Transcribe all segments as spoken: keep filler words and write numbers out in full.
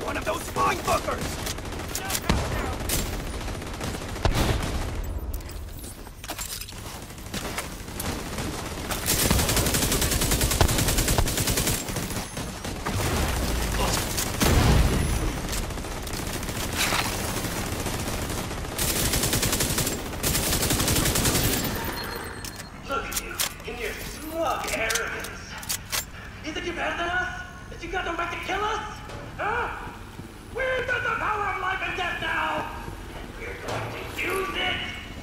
one of those spine fuckers! Look at you, in your smug arrogance. You think you're better than us? That you got the right to kill us? Huh? We've got the power of life and death now! And we're going to use it!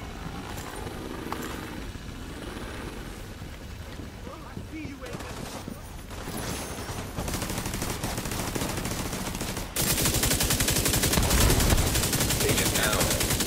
Take it down.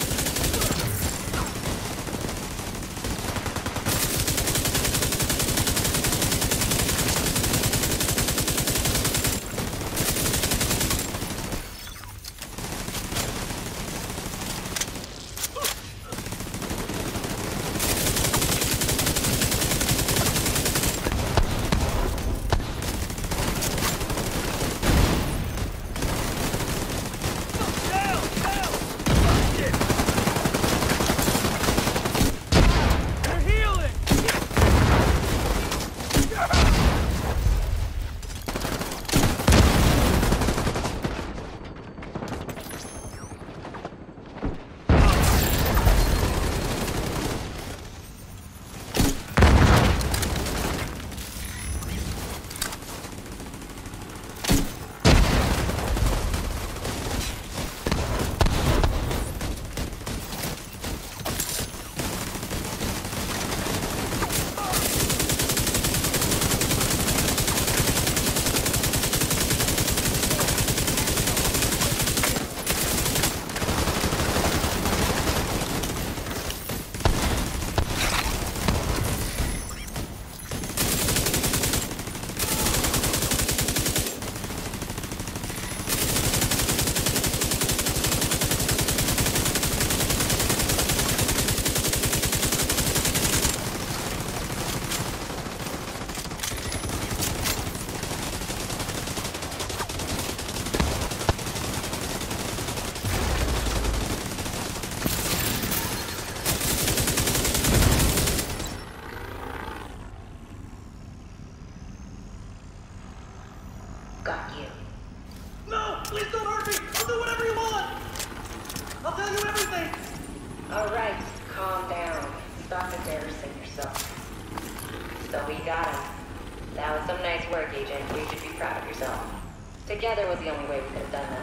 Got you. No! Please don't hurt me! I'll do whatever you want! I'll tell you everything! Alright, calm down. Stop embarrassing yourself. So we got him. That was some nice work, Agent. You should be proud of yourself. Together was the only way we could have done that.